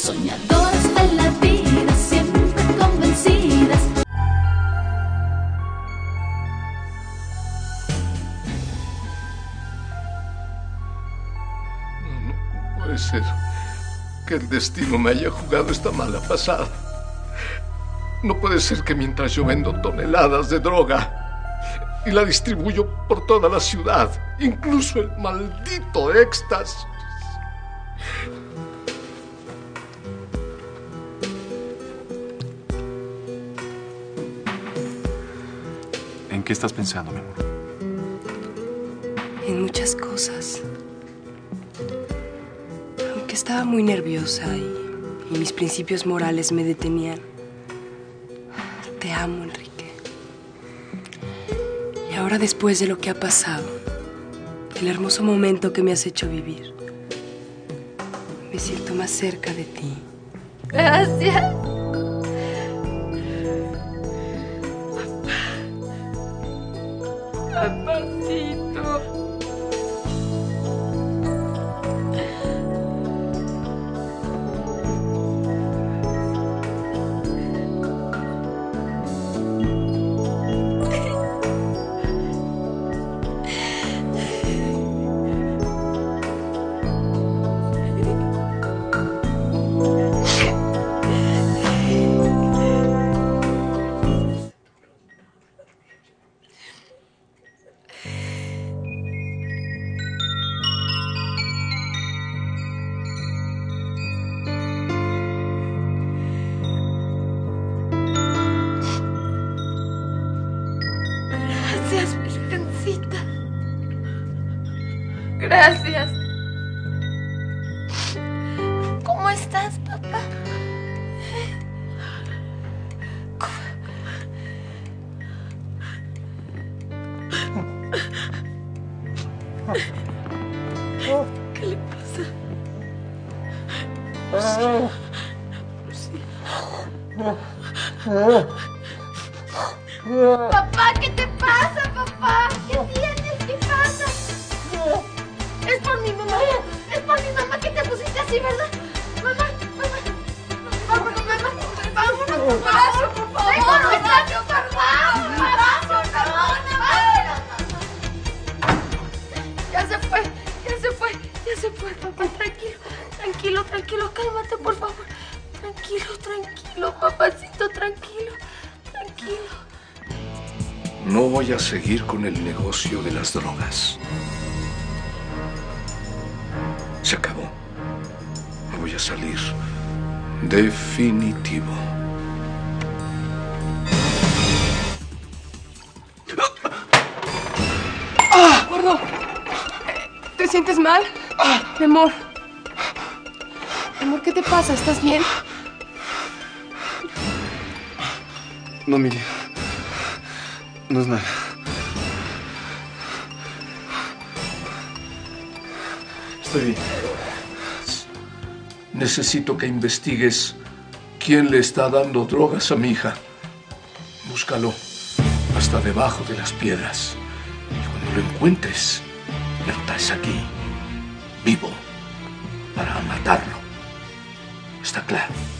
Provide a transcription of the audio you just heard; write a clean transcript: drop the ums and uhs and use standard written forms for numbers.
soñadoras de la vida, siempre convencidas. No puede ser que el destino me haya jugado esta mala pasada. No puede ser que mientras yo vendo toneladas de droga y la distribuyo por toda la ciudad, incluso el maldito éxtasis. ¿En qué estás pensando, mi amor? En muchas cosas. Aunque estaba muy nerviosa y mis principios morales me detenían. Te amo, Enrique. Y ahora, después de lo que ha pasado, el hermoso momento que me has hecho vivir, me siento más cerca de ti. Gracias. Papacito. Gracias, Virgencita. Gracias. ¿Cómo estás, papá? ¿Qué le pasa? Papá, ¿qué te pasa, papá? ¿Qué tienes? ¿Qué pasa? Es por mi mamá. Es por mi mamá que te pusiste así, ¿verdad? Mamá, mamá. Vámonos, mamá. Vámonos, por favor. Por favor. Tengo un muchacho, por favor. Vámonos, vámonos. Ya se fue, ya se fue, ya se fue, papá. Tranquilo, tranquilo, tranquilo. Cálmate, por favor. Tranquilo, tranquilo, papacito, tranquilo, tranquilo. No voy a seguir con el negocio de las drogas. Se acabó. Me voy a salir. Definitivo. Gordo, ¿te sientes mal? Mi amor. Mi amor, ¿qué te pasa? ¿Estás bien? No, Miri. No es nada. Estoy bien. Necesito que investigues quién le está dando drogas a mi hija. Búscalo hasta debajo de las piedras. Y cuando lo encuentres, lo traes aquí, vivo, para matarlo. ¿Está claro?